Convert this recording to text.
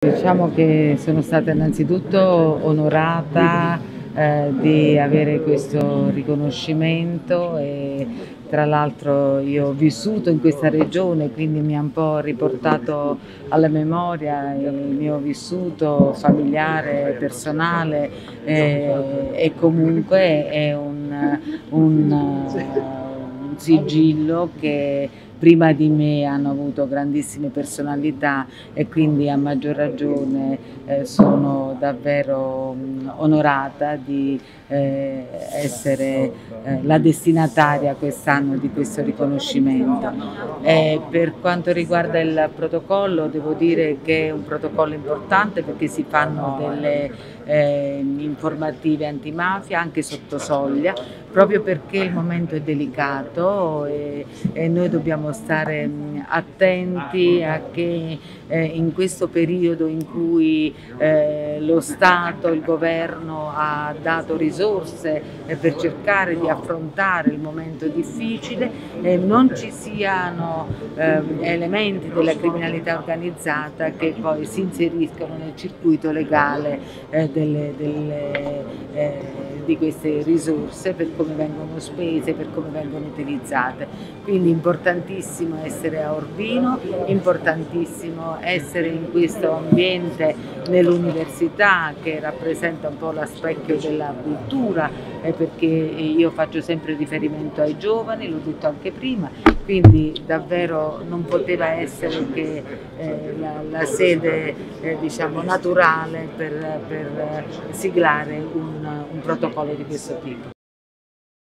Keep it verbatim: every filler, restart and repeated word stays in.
Diciamo che sono stata innanzitutto onorata eh, di avere questo riconoscimento e tra l'altro io ho vissuto in questa regione, quindi mi ha un po' riportato alla memoria il mio vissuto familiare, personale eh, e comunque è un, un, un sigillo che prima di me hanno avuto grandissime personalità e quindi a maggior ragione eh, sono davvero mh, onorata di eh, essere eh, la destinataria quest'anno di questo riconoscimento. Eh, per quanto riguarda il protocollo, devo dire che è un protocollo importante perché si fanno delle eh, informative antimafia anche sotto soglia, proprio perché il momento è delicato e, e noi dobbiamo stare attenti a che eh, in questo periodo in cui eh, lo Stato, il governo ha dato risorse eh, per cercare di affrontare il momento difficile, eh, non ci siano eh, elementi della criminalità organizzata che poi si inseriscono nel circuito legale eh, delle, delle, eh, di queste risorse, per come vengono spese, per come vengono utilizzate. Quindi importantissimo essere a Urbino, importantissimo essere in questo ambiente nell'università che rappresenta un po' la specchio della cultura, eh, perché io faccio sempre riferimento ai giovani, l'ho detto anche prima, quindi davvero non poteva essere che eh, la, la sede eh, diciamo, naturale per, per siglare un, un protocollo di questo tipo.